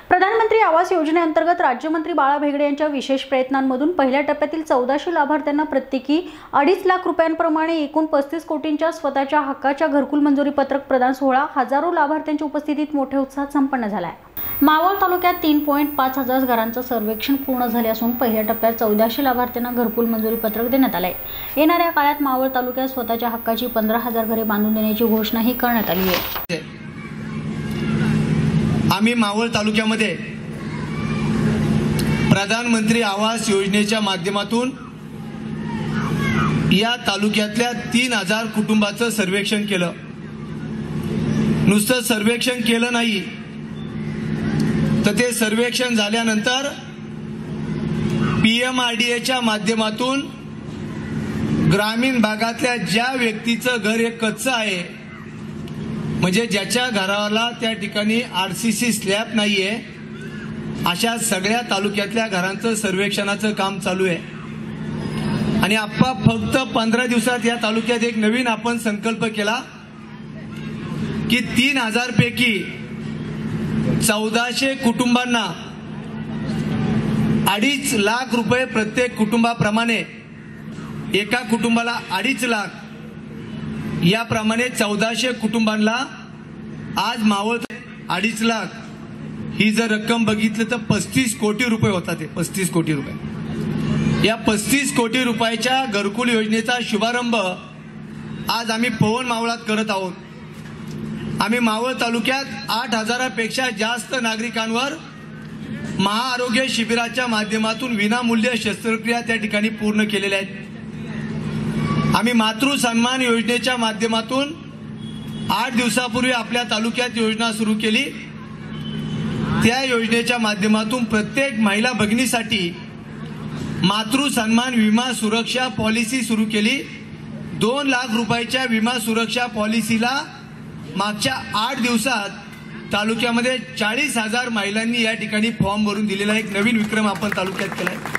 प्रधानमंत्री आवास योजनेअंतर्गत राज्यमंत्री बाळा भेगडे यांच्या विशेष प्रयत्नांमधून पहिल्या टप्प्यातील 1400 लाभार्थ्यांना प्रत्येकी 2.5 लाख रुपयांप्रमाणे एकूण 35 कोटींच्या स्वतःच्या हक्काच्या घरकुल मंजुरी पत्रक प्रदान सोहळा हजारो लाभार्थ्यांच्या उपस्थितीत मोठ्या उत्साहात संपन्न झाला आहे। मावळ तालुक्यात 3.5 हजार घरांचं सर्वेक्षण पूर्ण झाले असून पहिल्या टप्प्यात 1400 लाभार्थ्यांना घरकुल मंजुरी पत्रक देण्यात आले आहे। येणाऱ्या काळात मावळ तालुक्यात स्वतःच्या हक्काची 15,000 घरे बांधून देण्याची घोषणाही करण्यात आली आहे। आम्ही मावळ तालुक्यामध्ये प्रधानमंत्री आवास योजनेच्या माध्यमातून या तालुक्यातल्या 3000 कुटुंबाचं सर्वेक्षण केलं। नुसतं सर्वेक्षण केलं नाही तर ते सर्वेक्षण झाल्यानंतर पीएमआरडीएच्या माध्यमातून ग्रामीण भागातल्या ज्या व्यक्तीचं घर हे कच्चं आहे, म्हणजे ज्याच्या घराला त्या ठिकाणी आरसीसी स्लॅब नाहीये, अशा सगळ्या तालुक्यातल्या घरांचं सर्वेक्षणाचं काम चालू आहे। आणि आप्पा फक्त 15 दिवसात या तालुक्यात एक नवीन आपण संकल्प केला की 3000 पैकी 1400 कुटुंबांना 2.5 लाख रुपये प्रत्येक कुटुंबाप्रमाणे, एका कुटुंबाला 2.5 लाख, याप्रमाणे 1400 कुटुंबांना आज मावळ 2.5 लाख ही जर रक्कम बघितली तर 35 कोटी रुपये होतात। 35 कोटी रुपये, या 35 कोटी रुपयाच्या घरकुल योजनेचा शुभारंभ आज आम्ही पवन मावळात करत आहोत। आम्ही मावळ तालुक्यात 8000पेक्षा जास्त नागरिकांवर महाआरोग्य शिबिराच्या माध्यमातून विनामूल्य शस्त्रक्रिया त्या ठिकाणी पूर्ण केलेल्या आहेत। आम्ही मातृ सन्मान योजनेच्या माध्यमातून 8 दिवसापूर्वी आपल्या तालुक्यात योजना सुरू केली। त्या योजनेच्या माध्यमातून प्रत्येक महिला भगिनीसाठी मातृ सन्मान विमा सुरक्षा पॉलिसी सुरू केली। 2 लाख रुपयाच्या विमा सुरक्षा पॉलिसीला मागच्या 8 दिवसात तालुक्यामध्ये 40,000 महिलांनी या ठिकाणी फॉर्म भरून दिलेला एक नवीन विक्रम आपण तालुक्यात केलाय।